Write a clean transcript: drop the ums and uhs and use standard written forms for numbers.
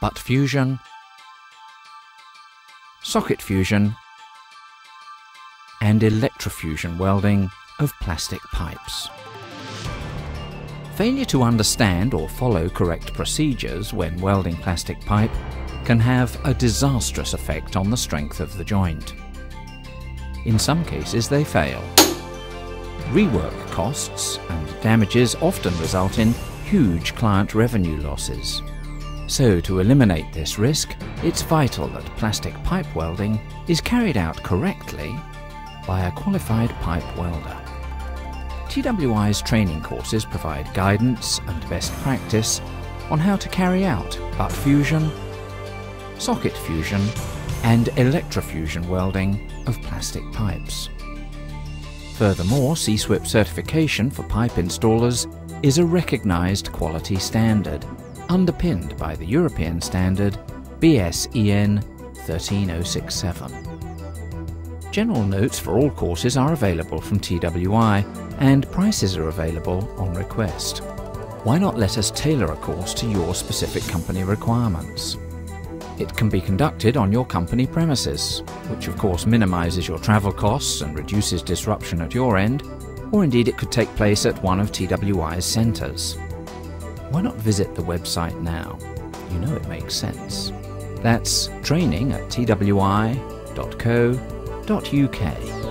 butt fusion, socket fusion, and electrofusion welding of plastic pipes. Failure to understand or follow correct procedures when welding plastic pipe can have a disastrous effect on the strength of the joint. In some cases they fail. Rework costs and damages often result in huge client revenue losses. So to eliminate this risk, it's vital that plastic pipe welding is carried out correctly by a qualified pipe welder. TWI's training courses provide guidance and best practice on how to carry out butt fusion, socket fusion and electrofusion welding of plastic pipes. Furthermore, CSWIP certification for pipe installers is a recognized quality standard, underpinned by the European standard BSEN 13067. General notes for all courses are available from TWI and prices are available on request. Why not let us tailor a course to your specific company requirements? It can be conducted on your company premises, which of course minimizes your travel costs and reduces disruption at your end, or indeed it could take place at one of TWI's centres. Why not visit the website now? You know it makes sense. That's training@twi.co.uk.